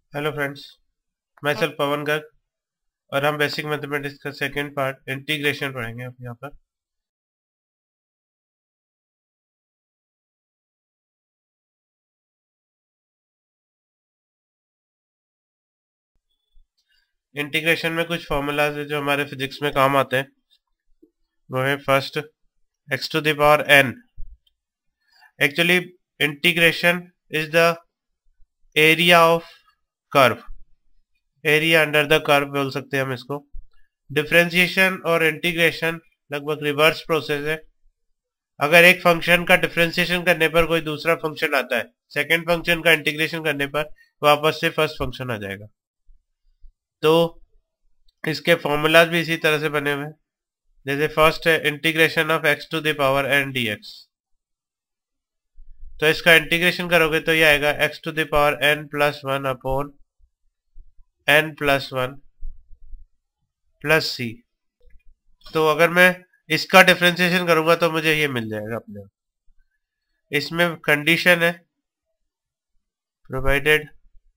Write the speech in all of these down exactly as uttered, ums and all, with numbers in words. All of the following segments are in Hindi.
Hello friends, myself Pawan Garg और हम बेसिक मैथमेटिक्स का सेकंड पार्ट इंटीग्रेशन पढ़ेंगे अब यहाँ पर। इंटीग्रेशन में कुछ फॉर्मूलाज है जो हमारे फिजिक्स में काम आते हैं। वो है first x to the power n. Actually integration is the area of curve, area under the curve बोल सकते हैं हम इसको। डिफरेंशिएशन और इंटीग्रेशन लगभग रिवर्स प्रोसेस है। अगर एक फंक्शन का डिफरेंशिएशन करने पर कोई दूसरा फंक्शन आता है, सेकेंड फंक्शन का इंटीग्रेशन करने पर वापस से फर्स्ट फंक्शन आ जाएगा। तो इसके फॉर्मूलाज भी इसी तरह से बने हुए हैं। जैसे फर्स्ट है integration of x to the power n d x. तो इसका इंटीग्रेशन करोगे तो ये आएगा x to the power n plus one upon n plus one plus c. तो अगर मैं इसका डिफरेंशिएशन करूंगा तो मुझे ये मिल जाएगा अपने। इसमें कंडीशन है provided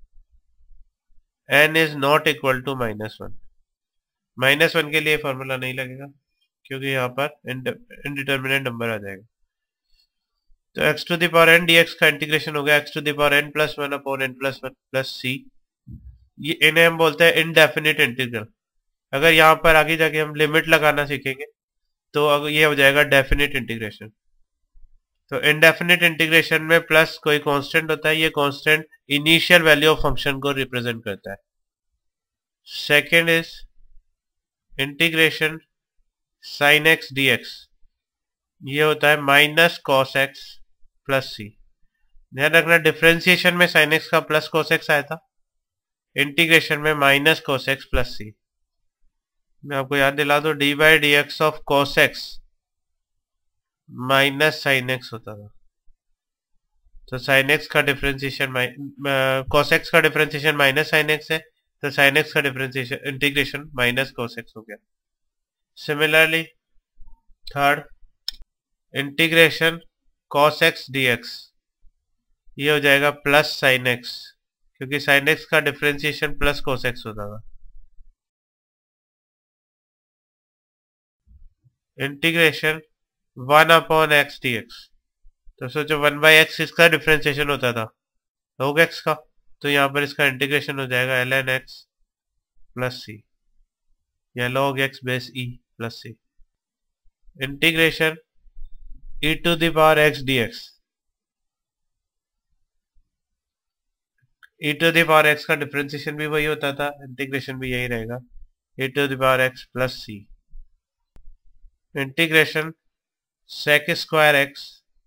n is not equal to minus one. Minus one के लिए फॉर्मूला नहीं लगेगा क्योंकि यहाँ पर इनडिटर्मिनेट नंबर आ जाएगा। तो x to the power n d x का इंटीग्रेशन हो गया x to the power n plus one upon n plus one plus c. ये इन्हें हम बोलते हैं इनडेफिनिट इंटीग्रल। अगर यहाँ पर आगे जाके हम लिमिट लगाना सीखेंगे तो अगर ये हो जाएगा डेफिनिट इंटीग्रेशन। तो इनडेफिनिट इंटीग्रेशन में प्लस कोई कांस्टेंट होता है, ये constant initial value of function को रिप्रेजेंट करता है। Second is integration sine x d x, ये होता है minus cos x plus c. ध्यान रखना डिफरेंशिएशन में साइन एक्स का प्लस कॉस एक्स आया था, इंटीग्रेशन में minus cos x plus c. मैं आपको याद दिला दूं d by d x of cos x minus sine x होता था। तो साइन एक्स का डिफरेंशिएशन कॉस एक्स का डिफरेंशिएशन माइनस साइन एक्स है, तो साइन एक्स का differentiation integration minus cos x हो गया। Similarly third integration cos x d x, ये हो जाएगा प्लस साइन एक्स, क्योंकि साइन एक्स का डिफरेंशिएशन प्लस कोस एक्स होता था। Integration one upon x d x, तो सोचो वन बाई एक्स इसका डिफरेंशिएशन होता था log एक्स का, तो यहाँ पर इसका इंटीग्रेशन हो जाएगा l n x plus c या log x base e plus c. Integration e to the power x d x, e to the power x का डिफरेंशिएशन भी वही होता था, इंटीग्रेशन भी यही रहेगा e to the power x plus c. Integration sec square x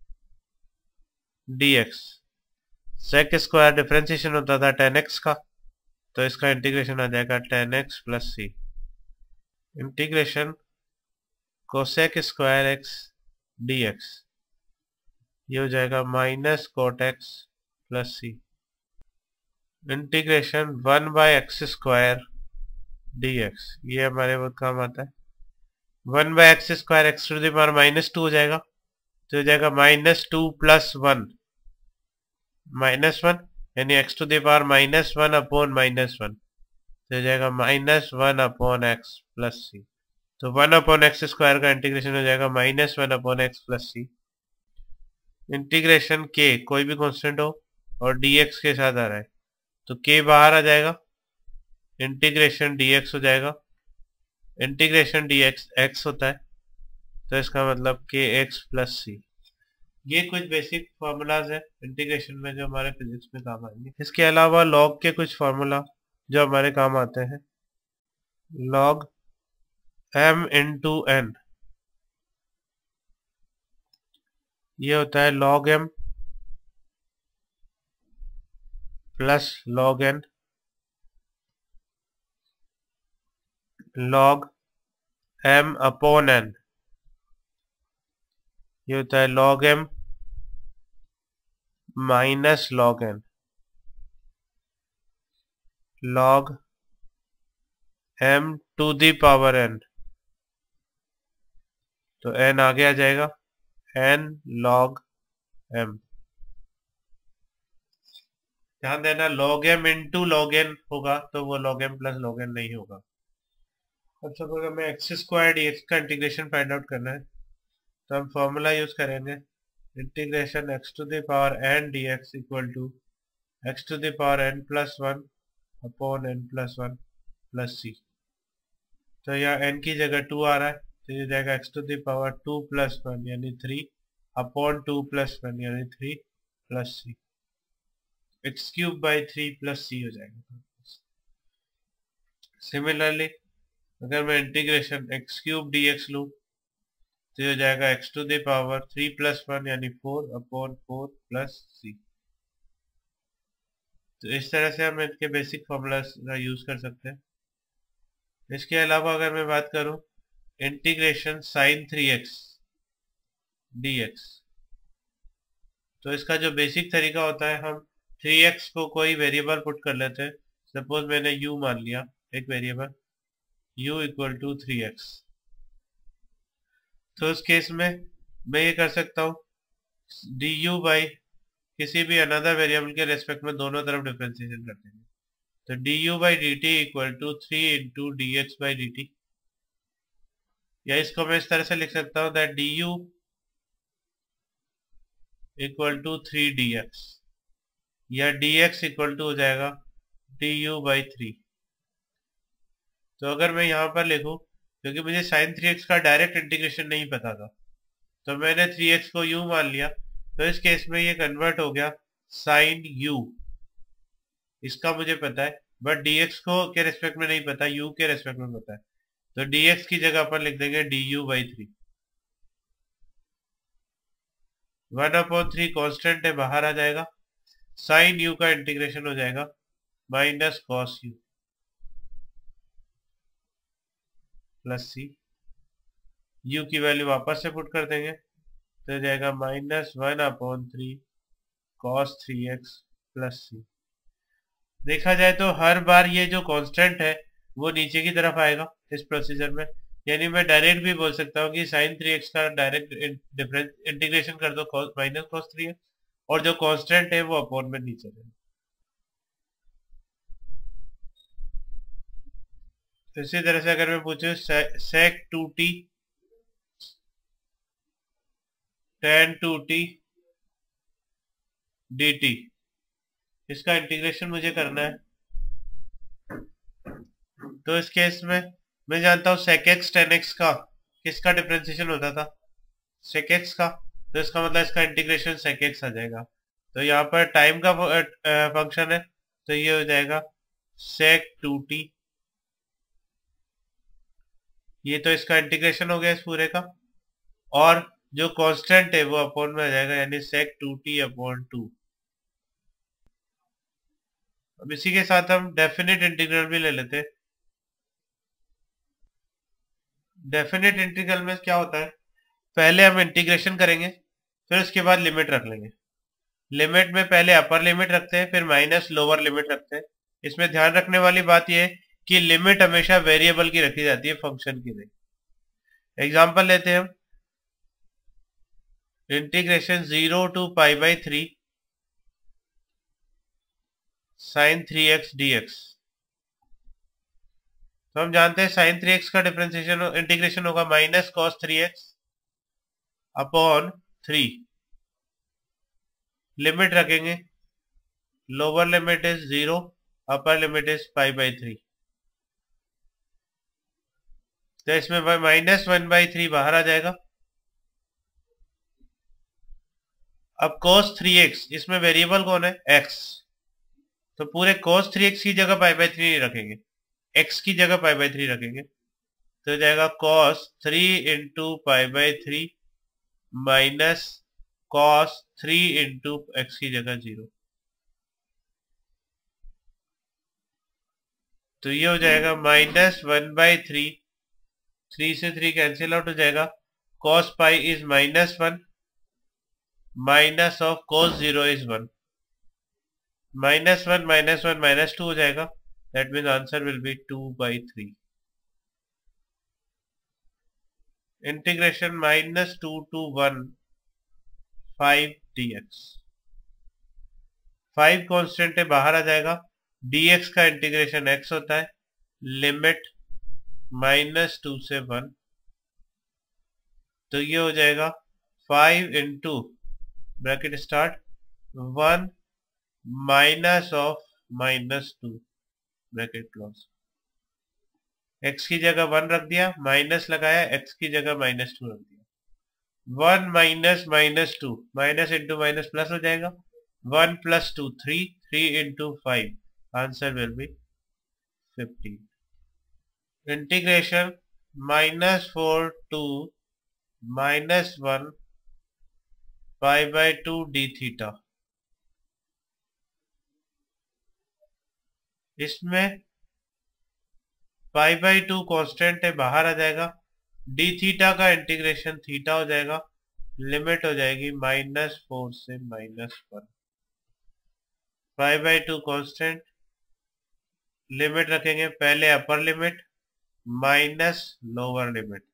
dx, sec square differentiation होता था टेन एक्स का, तो इसका इंटीग्रेशन आ जाएगा tan x plus c. Integration cosec square x dx, ये हो जाएगा minus cot x plus c. Integration one by x square d x, ये हमारे बहुत काम आता है। One by x square x to the power minus two हो जाएगा, तो हो जाएगा minus two plus one minus one, यानी x to the power minus one upon minus one, तो हो जाएगा minus one upon x plus c. तो वन अपॉन एक्स स्क्वायर का इंटीग्रेशन हो जाएगा minus one upon x plus c. Integration के कोई भी कॉन्स्टेंट हो और डी एक्स के साथ आ रहा है, तो के बाहर आ जाएगा, इंटीग्रेशन डी एक्स हो जाएगा। इंटीग्रेशन डी एक्स एक्स होता है, तो इसका मतलब के एक्स प्लस सी। ये कुछ बेसिक फार्मूलाज है इंटीग्रेशन में जो हमारे फिजिक्स में काम आएंगे। इसके अलावा लॉग के कुछ फार्मूला जो हमारे काम आते हैं। लॉग एम इंटू एन, ये होता है log m plus log n log m upon n, ये होता है log m minus log n log m to the power n, तो एन आगे आ जाएगा एन लॉग एम। ध्यान देना log m into log n होगा तो वो log m plus log n नहीं होगा। अब सपोज हमें एक्स स्क्वायर डी एक्स का इंटीग्रेशन फाइंड आउट करना है तो हम फॉर्मूला यूज करेंगे integration x to the power n d x equal to x to the power n plus one upon n plus one plus c. तो यहाँ n की जगह टू आ रहा है तो ये जाएगा x to the power two plus one यानी three upon two plus one यानी three plus c. X cube by three plus c हो जाएगा। सिमिलरली अगर मैं integration x cube d x लूँ तो हो जाएगा x to the power three plus one यानी four upon four plus c. तो इस तरह से हम इनके बेसिक फॉर्मूलाज का यूज कर सकते हैं। इसके अलावा अगर मैं बात करूं integration sine three x d x तो इसका जो बेसिक तरीका होता है हम थ्री एक्स को कोई वेरिएबल पुट कर लेते हैं। सपोज मैंने u मान लिया एक variable u equal to three x. तो उस केस में मैं ये कर सकता हूँ डी यू बाई किसी भी अनदर वेरिएबल के रेस्पेक्ट में दोनों तरफ डिफरेंशिएशन कर देंगे। तो d u by d t equal to three into d x by d t, या इसको मैं इस तरह से लिख सकता हूँ that d u equal to three d x, या डी एक्स इक्वल टू हो जाएगा डी यू बाई थ्री। तो अगर मैं यहाँ पर लिखूँ क्योंकि मुझे साइन थ्री एक्स का डायरेक्ट इंटीग्रेशन नहीं पता था तो मैंने थ्री एक्स को u मान लिया तो इस केस में ये कन्वर्ट हो गया साइन u। इसका मुझे पता है बट dx को के रेस्पेक्ट में नहीं पता, u के रेस्पेक्ट में पता है। तो dx की जगह पर लिख देंगे d u by three. One upon three constant है बाहर आ जाएगा, साइन u का इंटीग्रेशन हो जाएगा minus cos u plus c. u की वैल्यू वापस से पुट कर देंगे तो जाएगा minus one upon three cos three x plus c. देखा जाए तो हर बार ये जो कांस्टेंट है वो नीचे की तरफ आएगा इस प्रोसीजर में, यानी मैं डायरेक्ट भी बोल सकता हूँ कि साइन थ्री एक्स का डायरेक्ट डिफरेंस इंटीग्रेशन कर दो cos minus cos three x और जो कांस्टेंट है वो अपॉन में नीचे जाएगा। इसी तरह से अगर मैं पूछूं sec two t tan two t d t, इसका इंटीग्रेशन मुझे करना है। तो इस केस में मैं जानता हूं सेक एक्स टेन एक्स का किसका डिफरेंशिएशन होता था, सेक एक्स का। तो इसका मतलब इसका इंटीग्रेशन सेक एक्स आ जाएगा। तो यहाँ पर टाइम का फंक्शन है तो ये हो जाएगा सेक टू टी। ये तो इसका इंटीग्रेशन हो गया इस पूरे का, और जो कांस्टेंट है वो अपॉन में आ जाएगा यानी sec two t upon two. अब इसी के साथ हम डेफिनेट इंटीग्रल भी ले लेते हैं। डेफिनेट इंटीग्रल में क्या होता है, पहले हम इंटीग्रेशन करेंगे फिर उसके बाद लिमिट रख लेंगे। लिमिट में पहले अपर लिमिट रखते हैं फिर माइनस लोअर लिमिट रखते हैं। इसमें ध्यान रखने वाली बात यह है कि लिमिट हमेशा वेरिएबल की रखी जाती है, फंक्शन की नहीं। एग्जांपल लेते हैं हम integration zero to pi by three sine three x d x. तो हम जानते हैं साइन थ्री एक्स का डिफरेंशिएशन इंटीग्रेशन होगा minus cos three x upon three. Limit रखेंगे, lower limit is zero upper limit is pi by three. तो इसमें माइनस वन बाई थ्री बाहर आ जाएगा। अब cos थ्री एक्स इसमें वेरिएबल कौन है, x। तो पूरे cos थ्री एक्स की जगह पाई बाई थ्री रखेंगे, x की जगह पाई बाई थ्री रखेंगे। तो जाएगा cos three into pi by three minus cos three into x की जगह जीरो। तो ये हो जाएगा minus one by three, three से थ्री कैंसिल आउट हो जाएगा। cos pi is minus one minus of cos zero is one. Minus one minus one minus two हो जाएगा, that means answer will be two by three. Integration minus two to one five d x. Five constant है, बाहर आ जाएगा। dx का इंटीग्रेशन x होता है, लिमिट माइनस टू से वन, तो ये हो जाएगा five into bracket start one minus of minus two bracket close. x की जगह वन रख दिया, माइनस लगाया, x की जगह माइनस टू रख दिया। One minus minus two, minus into minus plus हो जाएगा। One plus two three, three into five, answer will be fifteen. Integration minus four to minus one pi by two d theta. इसमें पाई बाय टू कॉन्स्टेंट है, बाहर आ जाएगा। डी थीटा का इंटीग्रेशन थीटा हो जाएगा, लिमिट हो जाएगी माइनस फोर से minus one. Pi by two constant, limit रखेंगे, पहले upper limit minus lower limit,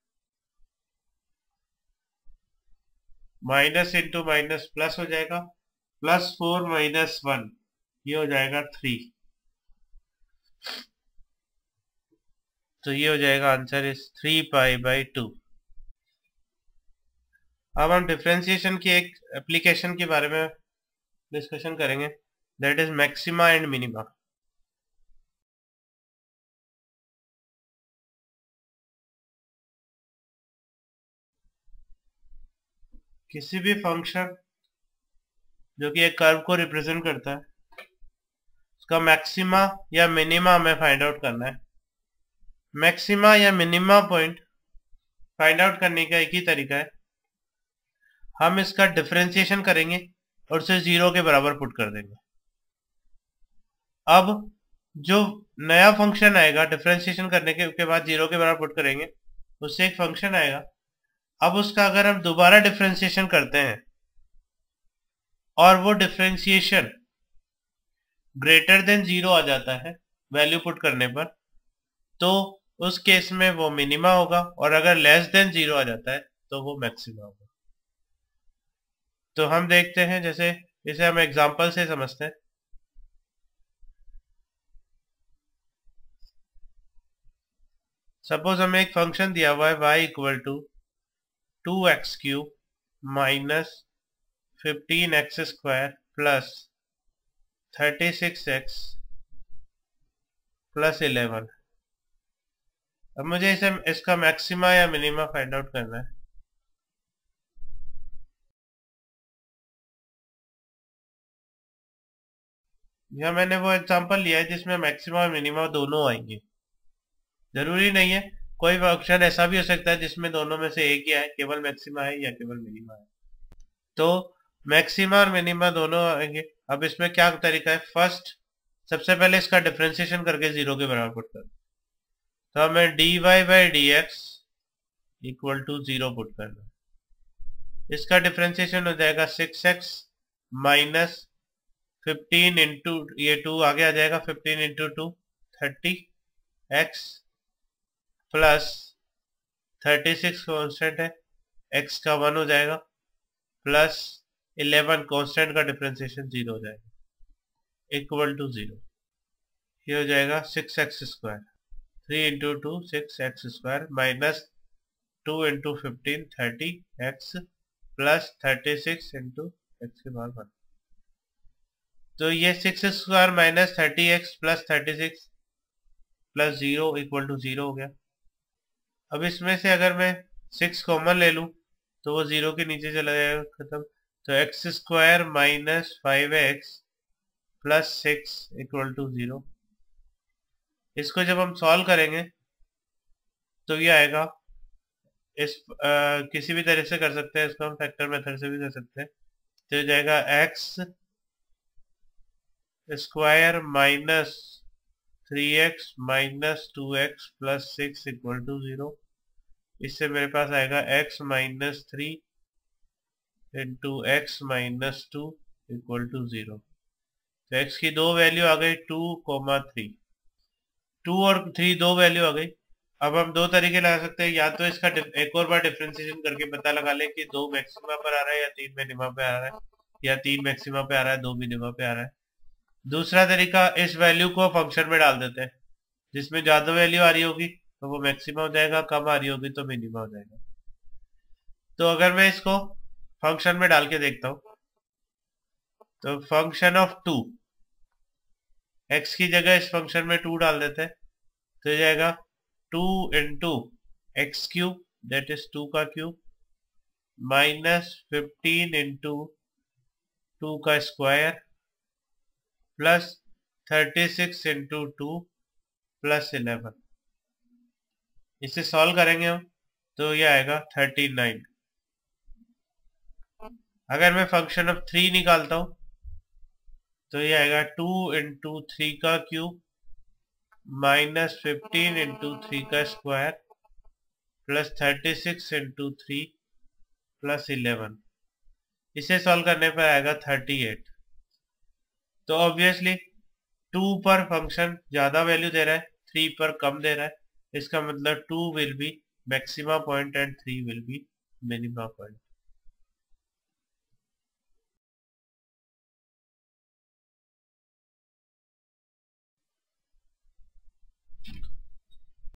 minus into minus plus हो जाएगा, प्लस फोर माइनस वन, ये हो जाएगा थ्री। तो ये हो जाएगा answer is three pi by two. अब हम डिफरेंशिएशन की एक एप्लीकेशन के बारे में डिस्कशन करेंगे, that is maxima and minima. किसी भी फंक्शन जो कि एक कर्व को रिप्रेजेंट करता है, उसका मैक्सिमा या मिनिमा हमें फाइंड आउट करना है। मैक्सिमा या मिनिमा पॉइंट फाइंड आउट करने का एक ही तरीका है, हम इसका डिफरेंशिएशन करेंगे और उसे जीरो के बराबर पुट कर देंगे। अब जो नया फंक्शन आएगा डिफरेंशिएशन करने के, के बाद जीरो के बराबर पुट करेंगे, उससे एक फंक्शन आएगा। अब उसका अगर हम दोबारा डिफरेंशिएशन करते हैं और वो डिफरेंशिएशन ग्रेटर देन जीरो आ जाता है वैल्यू पुट करने पर, तो उस केस में वो मिनिमा होगा, और अगर लेस देन जीरो आ जाता है तो वो मैक्सिमा होगा। तो हम देखते हैं, जैसे इसे हम एग्जांपल से समझते हैं। सपोज हमें एक फंक्शन दिया हुआ है y equal to two x cube minus fifteen x square plus thirty six x plus eleven. अब मुझे इसे इसका मैक्सिमा या मिनिमा फाइंड आउट करना है। यह मैंने वो एग्जांपल लिया है जिसमें मैक्सिमा और मिनिमा दोनों आएंगे। जरूरी नहीं है, कोई फंक्शन ऐसा भी हो सकता है जिसमें दोनों में से एक ही आए, केवल मैक्सिमा है या केवल मिनिमा है। तो मैक्सिमा और मिनिमा दोनों आएंगे। अब इसमें क्या तरीका है, फर्स्ट सबसे पहले इसका डिफरेंशिएशन करके जीरो के बराबर पुट कर, तो हमें d y by d x equal to zero put करना। इसका डिफरेंशिएशन हो जाएगा six x minus fifteen into, ये टू आगे आ जाएगा, fifteen into two thirty x plus thirty six constant है, एक्स का वन हो जाएगा, प्लस इलेवन कॉन्स्टेंट का डिफरेंशिएशन जीरो हो जाएगा, इक्वल टू जीरो। ये हो जाएगा six x square, three into two six x square minus two into fifteen thirty x plus thirty six into x के बाद वन। तो ये six square minus thirty x plus thirty six plus zero equal to zero हो गया। अब इसमें से अगर मैं सिक्स कॉमन ले लूं तो वो जीरो के नीचे चला जाएगा, खत्म। तो x square minus five x plus six equal to zero. इसको जब हम सॉल्व करेंगे तो ये आएगा, इस आ, किसी भी तरह से कर सकते हैं, इसको हम फैक्टर मेथड से भी कर सकते हैं। तो हो जाएगा x square minus three x minus two x plus six equal to zero. इससे मेरे पास आएगा x minus three into x minus two equal to zero. तो x की दो वैल्यू आ गई, टू कोमा थ्री, टू और थ्री दो वैल्यू आ गई। अब हम दो तरीके लगा सकते हैं, या तो इसका एक और बार डिफरेंशिएशन करके पता लगा ले कि दो मैक्सिमा पर आ रहा है या तीन मिनिमा पे आ रहा है, या तीन मैक्सिमा पे आ रहा है दो मिनिमा पे आ रहा है। दूसरा तरीका, इस वैल्यू को फंक्शन में डाल देते हैं, जिसमें ज्यादा वैल्यू आ रही होगी तो वो मैक्सिमम हो जाएगा, कम आ रही होगी तो मिनिमम हो जाएगा। तो अगर मैं इसको फंक्शन में डाल के देखता हूं, तो फंक्शन ऑफ टू, एक्स की जगह इस फंक्शन में टू डाल देते हैं, तो ये जाएगा two into x cube, that is two का cube, minus fifteen into two का square, plus thirty six into two plus eleven. इसे सॉल्व करेंगे हम तो ये आएगा थर्टी नाइन। अगर मैं फंक्शन ऑफ थ्री निकालता हूं तो ये आएगा टू इंटू थ्री का cube, minus fifteen into three का square, plus thirty six into three plus eleven. इसे सॉल्व करने पर आएगा थर्टी एट। तो ऑब्वियसली टू पर फंक्शन ज्यादा वैल्यू दे रहा है, थ्री पर कम दे रहा है, इसका मतलब two will be maxima point and three will be minima point.